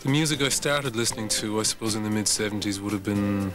The music I started listening to, I suppose, in the mid-70s would have been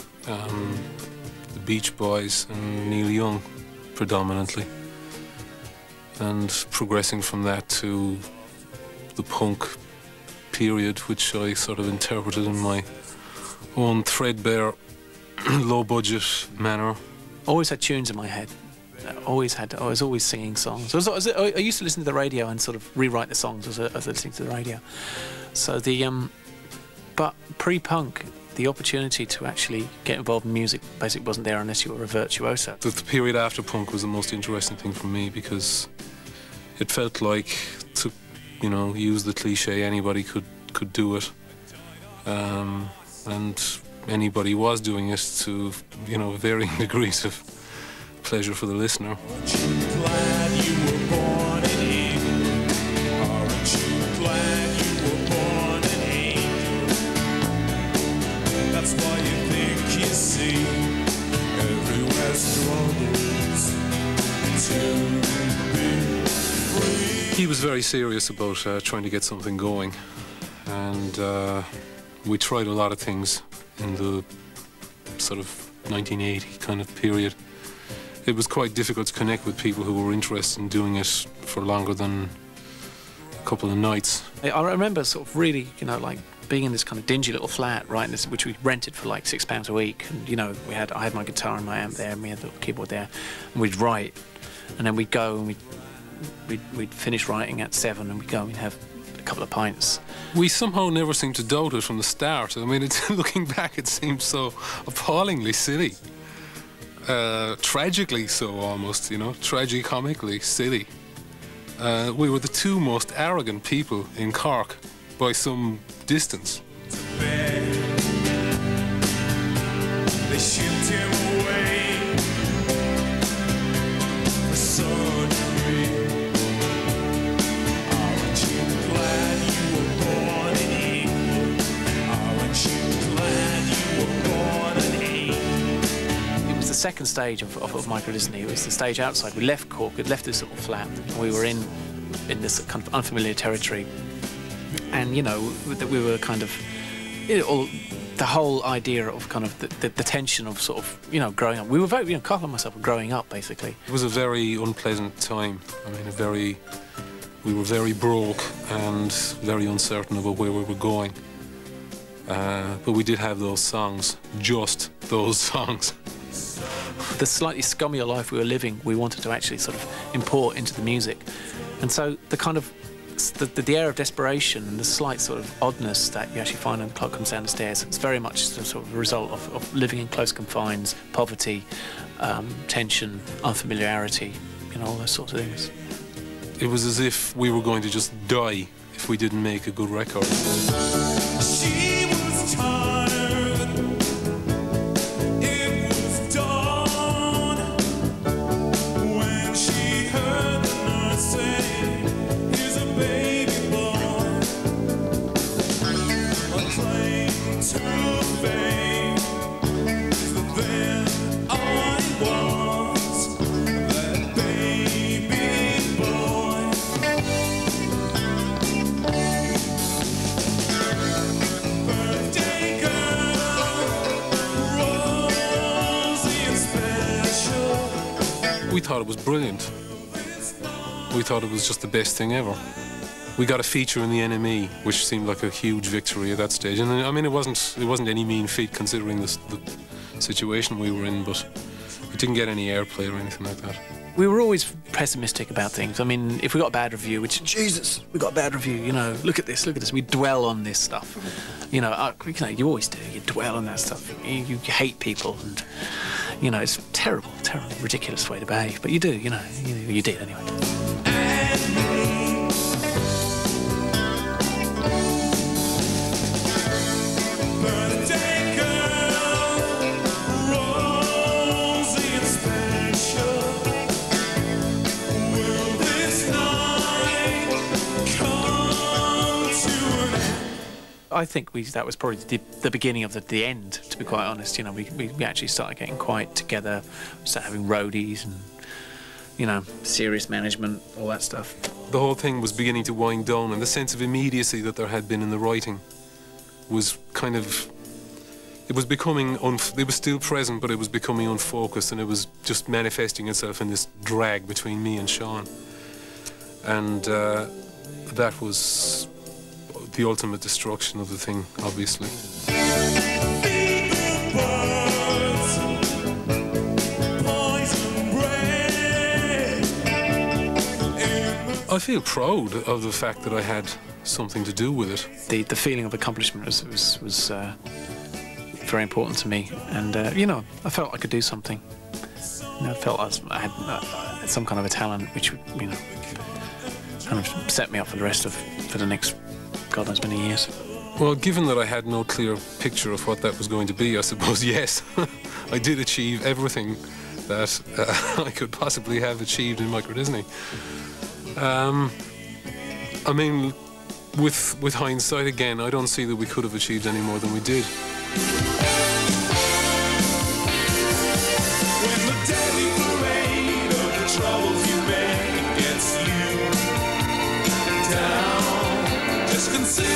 the Beach Boys and Neil Young, predominantly. And progressing from that to the punk period, which I sort of interpreted in my own threadbare, low-budget manner. Always had tunes in my head. I was always singing songs. I used to listen to the radio and sort of rewrite the songs as I was listening to the radio. So but pre-punk, the opportunity to actually get involved in music basically wasn't there unless you were a virtuoso. The period after punk was the most interesting thing for me because it felt like, to use the cliche, anybody could do it, and anybody was doing it to varying degrees of pleasure for the listener. Aren't you glad you were born in England? Aren't you glad you were born in England? That's why you think you see everywhere struggles to be free. He was very serious about trying to get something going, and we tried a lot of things in the sort of 1980 kind of period. It was quite difficult to connect with people who were interested in doing it for longer than a couple of nights. I remember sort of really, like being in this kind of dingy little flat, right, which we rented for like £6 a week. And, I had my guitar and my amp there, and we had the keyboard there, and we'd write, and then we'd go and we'd finish writing at 7, and we'd go and we'd have a couple of pints. We somehow never seemed to doubt it from the start. I mean, looking back, it seems so appallingly silly. Tragically so, almost, tragicomically silly. We were the two most arrogant people in Cork by some distance. They shipped him away for surgery. Aren't you glad you were born in England? Aren't you glad you were born in England? It was the second stage of Microdisney. It was the stage outside. We left Cork, we'd left this little flat, and we were in this kind of unfamiliar territory. And, that we were kind of, the whole idea of kind of the tension of sort of, growing up. We were very, Cathal and myself were growing up, basically. It was a very unpleasant time. I mean, we were very broke and very uncertain about where we were going. But we did have those songs, just those songs. The slightly scummier life we were living, we wanted to actually sort of import into the music. And so the kind of, the air of desperation and the slight sort of oddness that you actually find when the clock comes down the stairs, it's very much sort of a result of living in close confines, poverty, tension, unfamiliarity, all those sorts of things. It was as if we were going to just die if we didn't make a good record. She was tired. It was dawn when she heard the nurse say, "Here's a baby born." A claim to fame is that then I was that baby boy. Birthday girl, rosy and special. We thought it was brilliant. We thought it was just the best thing ever. We got a feature in the NME, which seemed like a huge victory at that stage. And I mean, it wasn't any mean feat considering the situation we were in, but it didn't get any airplay or anything like that. We were always pessimistic about things. I mean, if we got a bad review, which, Jesus, we got a bad review, look at this, we dwell on this stuff. You always do, you dwell on that stuff. You hate people, and, it's a terrible, terrible, ridiculous way to behave. But you do, you did anyway. Birthday girl, rosy and special. Will this night come to an end? I think that was probably the beginning of the end, to be quite honest. We actually started getting quite together, started having roadies and, serious management, all that stuff. The whole thing was beginning to wind down, and the sense of immediacy that there had been in the writing was kind of, it was becoming, it was still present, but it was becoming unfocused, and it was just manifesting itself in this drag between me and Sean. And that was the ultimate destruction of the thing, obviously. I feel proud of the fact that I had something to do with it. The feeling of accomplishment was very important to me, and you know, I felt I could do something. You know, I felt I had some kind of a talent which would, you know, kind of set me up for the next God knows many years. Well, given that I had no clear picture of what that was going to be, I suppose yes, I did achieve everything that I could possibly have achieved in Microdisney. I mean, with hindsight again, I don't see that we could have achieved any more than we did. When the daily parade of the troubles you make gets you down, just consider